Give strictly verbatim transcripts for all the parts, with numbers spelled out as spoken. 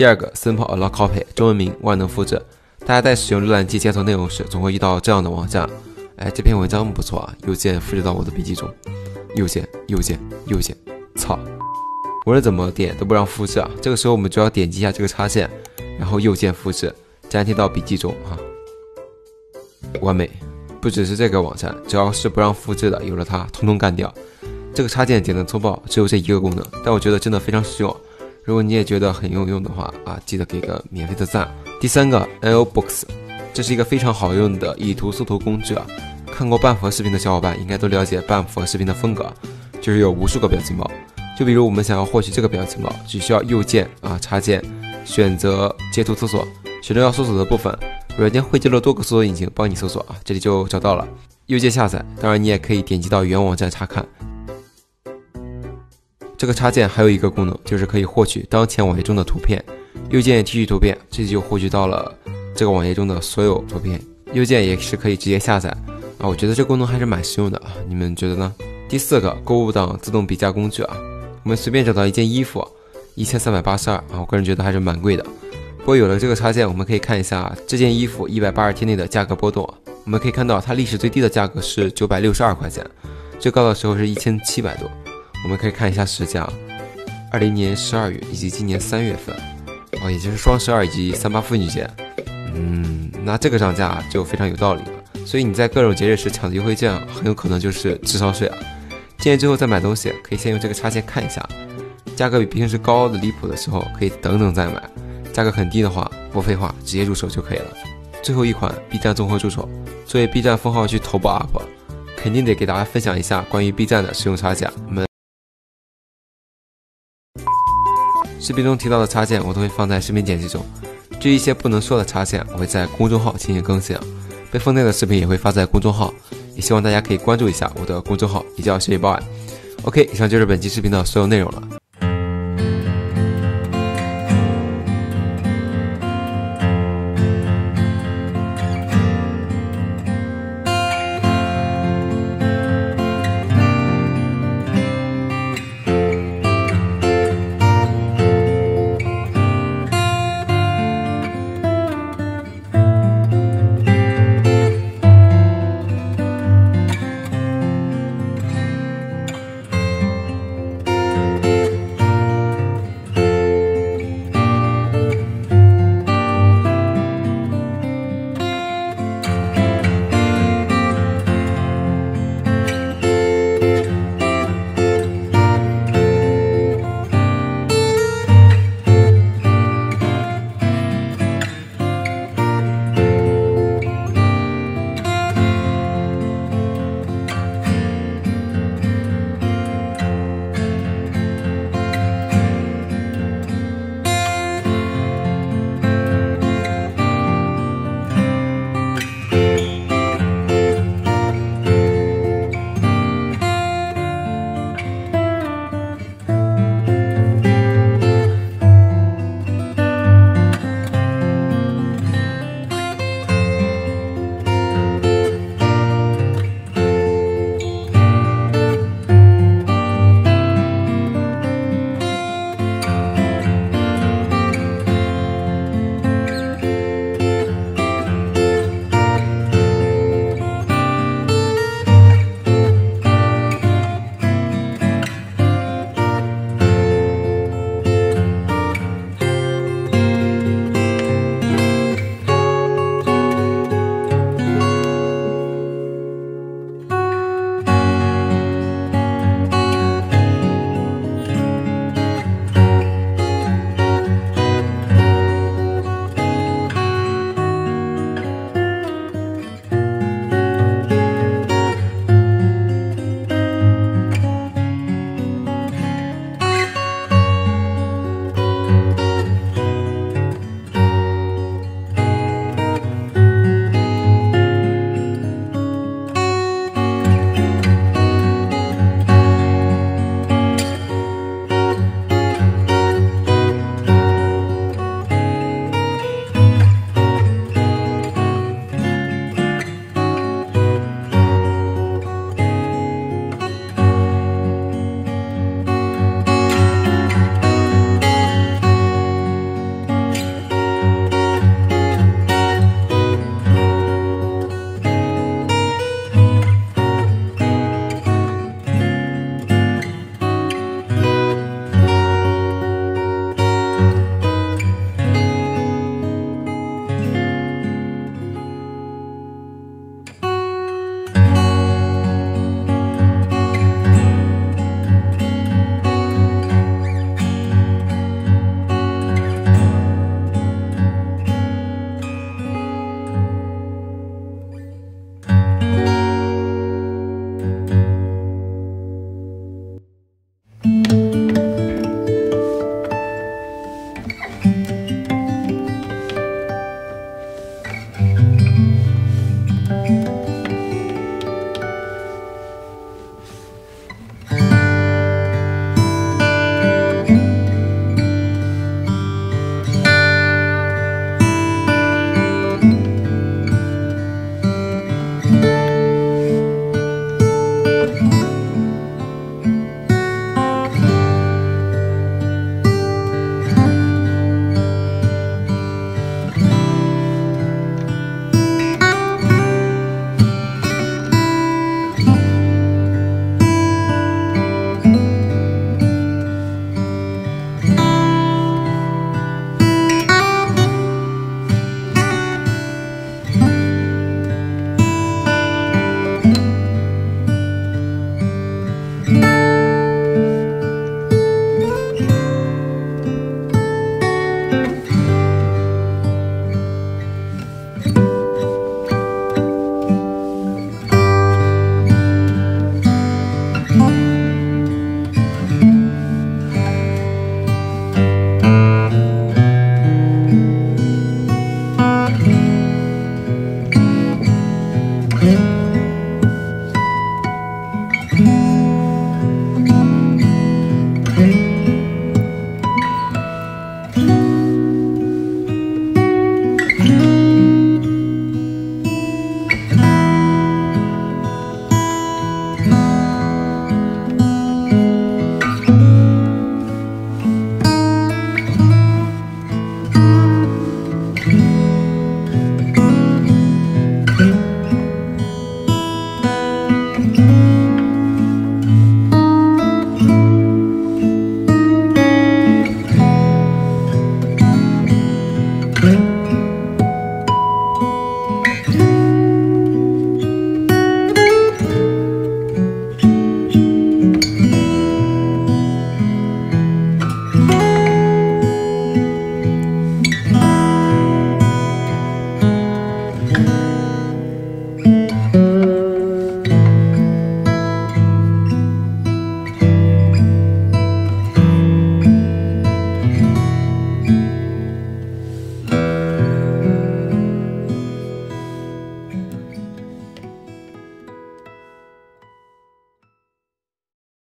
第二个 Simple Allow Copy， 中文名万能复制。大家在使用浏览器检索内容时，总会遇到这样的网站。哎，这篇文章不错啊，右键复制到我的笔记中。右键，右键，右键，操！无论怎么点都不让复制啊。这个时候我们就要点击一下这个插件，然后右键复制，粘贴到笔记中啊。完美！不只是这个网站，只要是不让复制的，有了它，通通干掉。这个插件简单粗暴，只有这一个功能，但我觉得真的非常实用。如果你也觉得很有用的话啊，记得给个免费的赞。第三个 N O Books， 这是一个非常好用的以图搜图工具啊。看过半佛视频的小伙伴应该都了解半佛视频的风格，就是有无数个表情包。就比如我们想要获取这个表情包，只需要右键啊插件，选择截图搜索，选择要搜索的部分，软件汇集了多个搜索引擎帮你搜索啊，这里就找到了。右键下载，当然你也可以点击到原网站查看。这个插件还有一个功能，就是可以获取当前网页中的图片。右键提取图片，这里就获取到了这个网页中的所有图片。右键也是可以直接下载啊，我觉得这功能还是蛮实用的啊，你们觉得呢？第四个购物档自动比价工具啊，我们随便找到一件衣服，一千三百八十二啊，我个人觉得还是蛮贵的。不过有了这个插件，我们可以看一下这件衣服一百八十天内的价格波动。我们可以看到它历史最低的价格是九百六十二块钱，最高的时候是一千七百多。我们可以看一下时价，二零年十二月以及今年三月份，哦，也就是双十二以及三八妇女节。嗯，那这个涨价就非常有道理了。所以你在各种节日时抢的优惠券，很有可能就是智商税啊。进来之后再买东西，可以先用这个插件看一下，价格比平时高的离谱的时候，可以等等再买。价格很低的话，不废话，直接入手就可以了。最后一款 B 站综合助手，作为 B 站封号区头部 U P， 肯定得给大家分享一下关于 B 站的使用插件。我们视频中提到的插件我都会放在视频简介中，至于一些不能说的插件，我会在公众号进行更新，备份内的视频也会发在公众号，也希望大家可以关注一下我的公众号，也叫学习报案。OK， 以上就是本期视频的所有内容了。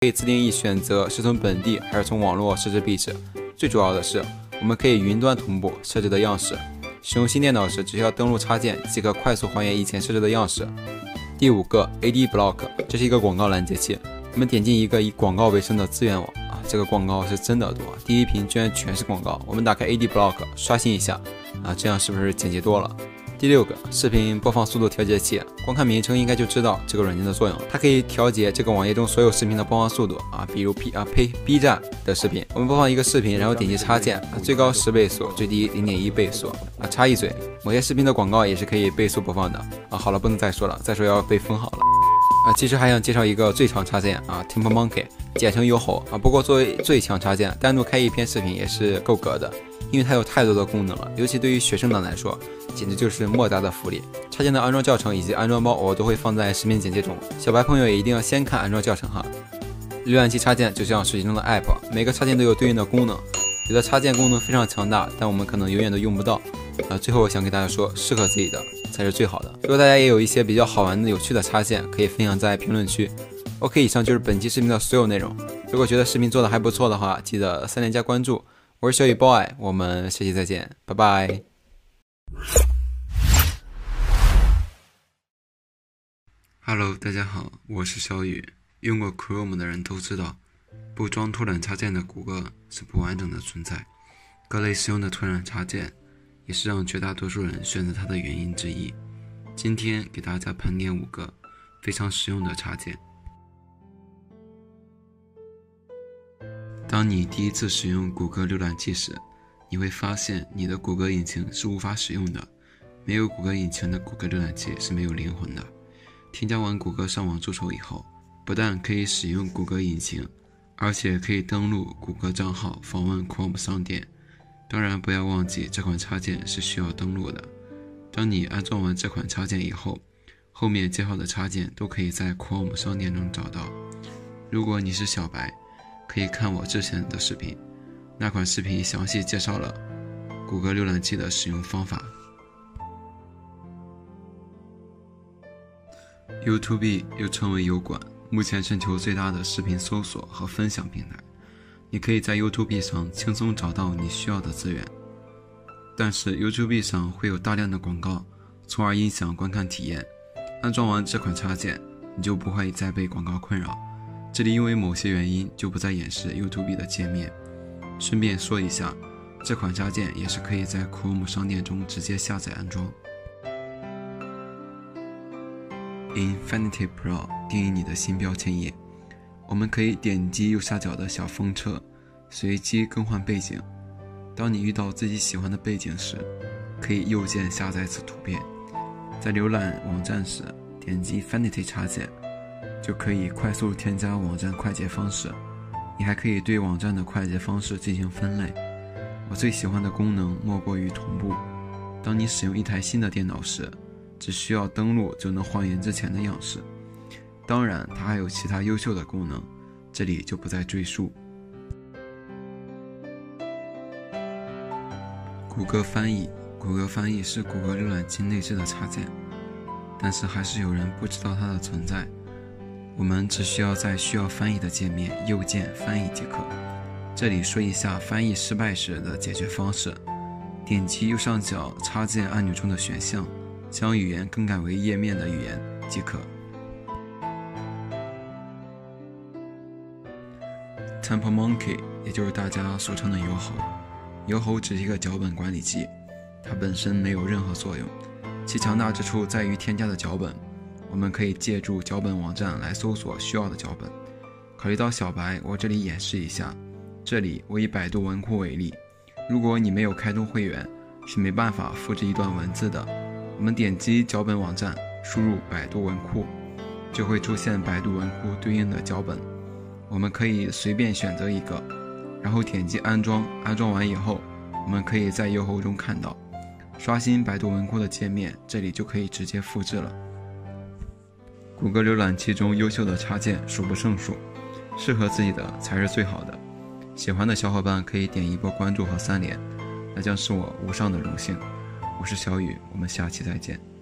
可以自定义选择是从本地还是从网络设置壁纸。最主要的是，我们可以云端同步设置的样式。使用新电脑时，只需要登录插件即可快速还原以前设置的样式。第五个 A D Block， 这是一个广告拦截器。我们点进一个以广告为生的资源网啊，这个广告是真的多，第一屏居然全是广告。我们打开 A D Block 刷新一下啊，这样是不是简洁多了？第六个视频播放速度调节器，光看名称应该就知道这个软件的作用，它可以调节这个网页中所有视频的播放速度啊，比如 P 啊呸 B 站的视频，我们播放一个视频，然后点击插件，啊、最高十倍速，最低 零点一倍速啊。插一嘴，某些视频的广告也是可以倍速播放的啊。好了，不能再说了，再说要被封号了啊。其实还想介绍一个最强插件啊 ，Tempo Monkey， 简称优猴啊。不过作为最强插件，单独开一篇视频也是够格的。因为它有太多的功能了，尤其对于学生党来说，简直就是莫大的福利。插件的安装教程以及安装包我都会放在视频简介中，小白朋友也一定要先看安装教程哈。浏览器插件就像手机中的 App， 每个插件都有对应的功能，有的插件功能非常强大，但我们可能永远都用不到。啊，最后我想给大家说，适合自己的才是最好的。如果大家也有一些比较好玩的、有趣的插件，可以分享在评论区。OK， 以上就是本期视频的所有内容。如果觉得视频做的还不错的话，记得三连加关注。我是小雨 boy， 我们下期再见，拜拜。Hello， 大家好，我是小雨。用过 Chrome 的人都知道，不装拓展插件的谷歌是不完整的存在。各类使用的拓展插件，也是让绝大多数人选择它的原因之一。今天给大家盘点五个非常实用的插件。当你第一次使用谷歌浏览器时，你会发现你的谷歌引擎是无法使用的。没有谷歌引擎的谷歌浏览器是没有灵魂的。添加完谷歌上网助手以后，不但可以使用谷歌引擎，而且可以登录谷歌账号访问 Chrome 商店。当然不要忘记这款插件是需要登录的。当你安装完这款插件以后，后面介绍的插件都可以在 Chrome 商店中找到。如果你是小白，可以看我之前的视频，那款视频详细介绍了谷歌浏览器的使用方法。YouTube 又称为油管，目前全球最大的视频搜索和分享平台。你可以在 YouTube 上轻松找到你需要的资源，但是 YouTube 上会有大量的广告，从而影响观看体验。安装完这款插件，你就不会再被广告困扰。这里因为某些原因就不再演示 YouTube 的界面。顺便说一下，这款插件也是可以在 Chrome 商店中直接下载安装。Infinity Pro 定义你的新标签页，我们可以点击右下角的小风车，随机更换背景。当你遇到自己喜欢的背景时，可以右键下载此图片。在浏览网站时，点击 Infinity 插件，就可以快速添加网站快捷方式。你还可以对网站的快捷方式进行分类。我最喜欢的功能莫过于同步。当你使用一台新的电脑时，只需要登录就能还原之前的样式。当然，它还有其他优秀的功能，这里就不再赘述。谷歌翻译，谷歌翻译是谷歌浏览器内置的插件，但是还是有人不知道它的存在。我们只需要在需要翻译的界面右键翻译即可。这里说一下翻译失败时的解决方式，点击右上角插件按钮中的选项，将语言更改为页面的语言即可。Tempo Monkey 也就是大家俗称的油猴，油猴只是一个脚本管理器，它本身没有任何作用，其强大之处在于添加的脚本。我们可以借助脚本网站来搜索需要的脚本。考虑到小白，我这里演示一下。这里我以百度文库为例，如果你没有开通会员，是没办法复制一段文字的。我们点击脚本网站，输入百度文库，就会出现百度文库对应的脚本。我们可以随便选择一个，然后点击安装。安装完以后，我们可以在油猴中看到刷新百度文库的界面，这里就可以直接复制了。谷歌浏览器中优秀的插件数不胜数，适合自己的才是最好的。喜欢的小伙伴可以点一波关注和三连，那将是我无上的荣幸。我是小雨，我们下期再见。